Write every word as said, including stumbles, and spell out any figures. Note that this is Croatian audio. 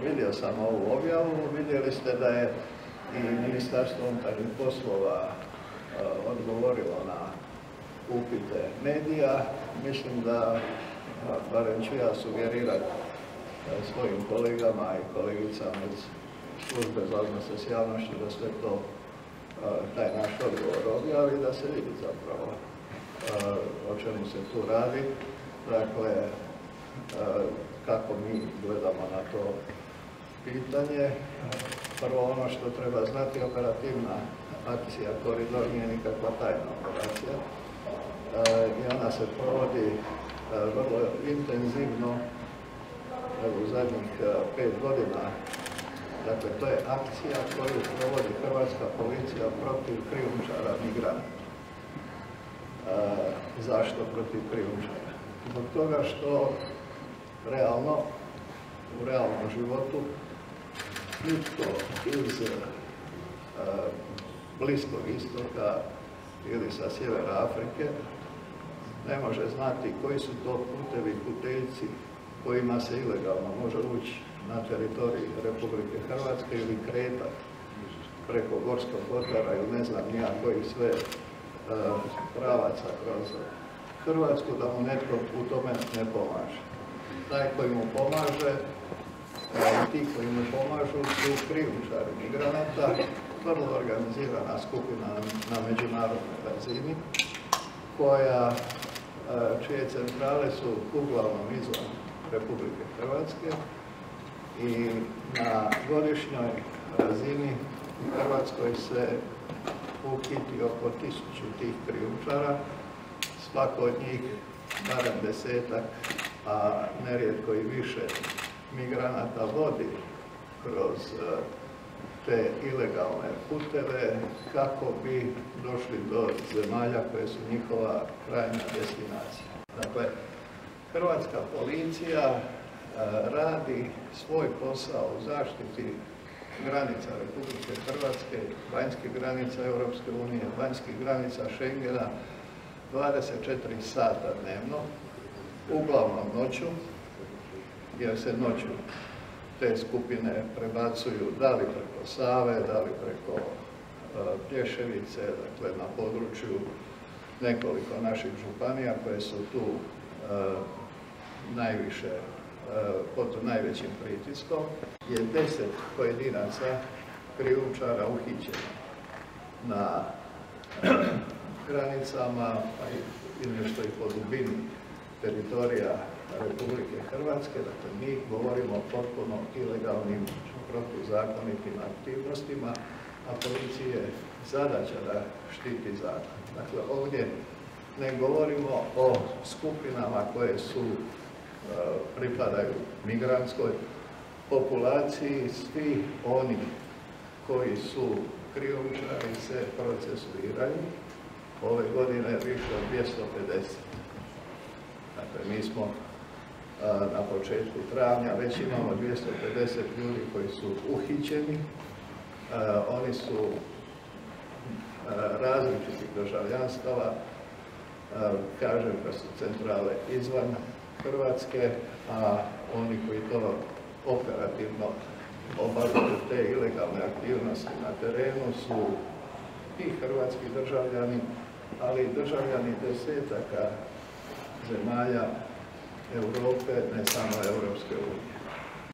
vidio sam ovu objavu, vidjeli ste da je i ministarstvo unutarnjih poslova odgovorilo na upite medija. Mislim da, barem ću ja sugerirati svojim kolegama i kolegicama iz službe za odnose s javnošću da sve to, taj naš odgovor objavi, da se vidi zapravo o čemu se tu radi. Dakle, kako mi gledamo na to pitanje. Prvo, ono što treba znati, operativna akcija Koridor nije nikakva tajna operacija i ona se provodi vrlo intenzivno u zadnjih pet godina. Dakle, to je akcija koju provodi hrvatska policija protiv krijumčara migranata. Zašto protiv krijumčara? Zbog toga što realno, u realnom životu, nitko iz Bliskog istoka ili sa sjevera Afrike ne može znati koji su to putevi, puteljci kojima se ilegalno može ući na teritoriji Republike Hrvatske ili kretati preko Gorskog kotara ili ne znam nija kojih sve pravaca kroz Hrvatsku, da mu netko u tome ne pomaže. Taj koji mu pomaže, ti koji mu pomažu su krijumčari migranata, vrlo organizirana skupina na međunarodnoj razini, koja, čije centrale su uglavnom izvan Republike Hrvatske i na godišnjoj razini u Hrvatskoj se uhiti oko tisuću tih krijumčara, svako od njih barem desetak, a nerijetko i više migranata vodi kroz te ilegalne puteve kako bi došli do zemalja koje su njihova krajnja destinacija. Dakle, hrvatska policija radi svoj posao u zaštiti granica Republike Hrvatske, vanjskih granica Europske unije, vanjskih granica Schengena dvadeset četiri sata dnevno, uglavnom noću, jer se noću te skupine prebacuju da li preko Save, da li preko uh, Plješevice, dakle na području nekoliko naših županija koje su tu uh, najviše, uh, pod najvećim pritiskom, je deset pojedinaca krijumčara uhićeno na uh, granicama, pa i nešto i po dubini teritorija Republike Hrvatske. Dakle, mi govorimo o potpuno ilegalnim, protuzakonitim aktivnostima, a policiji je zadaća da štiti zakon. Dakle, ovdje ne govorimo o skupinama koje su, pripadaju migrantskoj populaciji. Svi oni koji su krijumčari se procesuiraju. Ove godine više od dvjesto pedeset. Dakle, mi smo na početku travnja već imamo dvjesto pedeset ljudi koji su uhićeni. Oni su različitih državljanstava, kažem da su centrale izvan Hrvatske, a oni koji to operativno obavljaju te ilegalne aktivnosti na terenu su i hrvatski državljani, ali i državljani desetaka zemalja Europe, ne samo Europske unije.